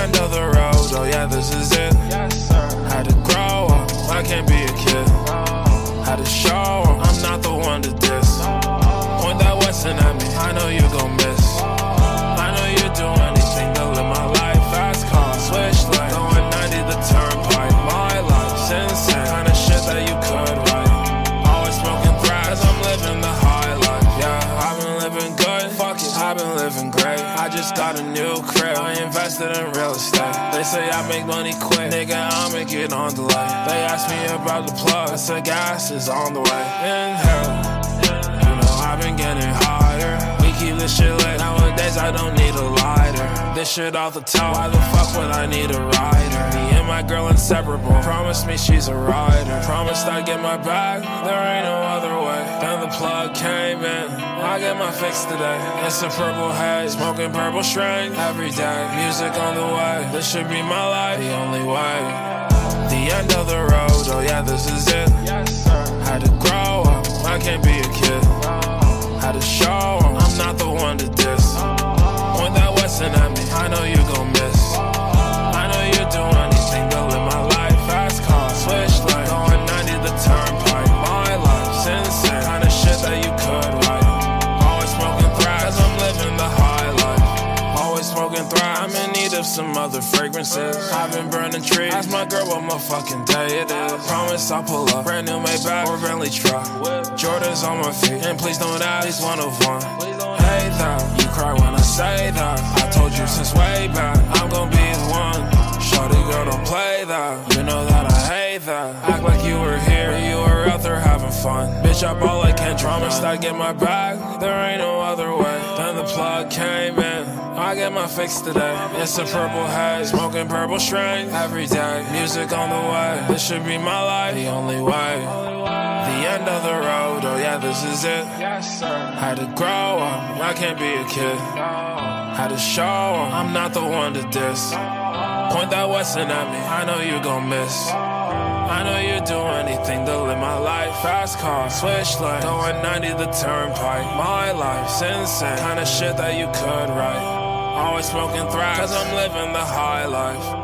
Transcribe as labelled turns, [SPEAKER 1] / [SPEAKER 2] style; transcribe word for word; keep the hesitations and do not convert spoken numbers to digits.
[SPEAKER 1] end of the road, oh yeah, this is it. Had to grow up, I can't be a kid. Had to show 'em I'm not the one to diss. Point that Wesson at me, I know you gon' miss. I know you do anything to live my life. Fast car, switch lane, going ninety the turnpike. My life's insane, kinda shit that you could write. Always smoking thrash, cause I'm living the high life. Yeah, I've been living good, fuck it, I've been living great. I just got a new crib, I invested in real estate. They say I make money quick, nigga, I'll make it on delay. They asked me about the plug, I said gas is on the way. Inhale, you know I've been getting higher. We keep this shit lit, nowadays I don't need a lighter. This shit off the top, why the fuck would I need a rider? Me and my girl inseparable, promised me she's a rider. Promised I'd get my bag, there ain't no other way. Then the plug came in, I get my fix today. It's a purple haze, smoking purple strain every day. Music on the way, this should be my life, the only way. The end of the road, oh yeah, this is it. Had to grow up, I can't be a kid. Had to show 'em I'm not the one to diss. Point that Wesson at me, I know you gon' miss. I know you do anything to live my life. Fast car, switch lane, going ninety the turnpike. My life's insane, kinda shit that you could write. Always smoking thrash, cause I'm living the high life. Always smoking thrash, I'm in need of some other fragrances. I've been burning trees, ask my girl what my fucking day it is. Promise I'll pull up, brand new Maybach or Bentley truck. Jordans on my feet, and please don't ask, he's one of one. Hey that, you cry when I say that. I told you since way back, I'm gon' be the one. Shorty girl, don't play that, you know that I hate that. Act like you were here, you were out there having fun. Bitch, I ball like Ken, promised I'd get my bag, there ain't no other way. Then the plug came in, I get my fix today. It's a purple haze, smoking purple strain every day. Music on the way, this should be my life, the only way. The end of the road, oh yeah, this is it. Had to grow up, I can't be a kid. Had to show 'em I'm not the one to diss. Point that Wesson at me, I know you gon' miss. I know you do anything to live my life. Fast car, switch lane, going ninety the turnpike. My life's insane, kinda shit that you could write. Always smoking thrash, cause I'm living the high life.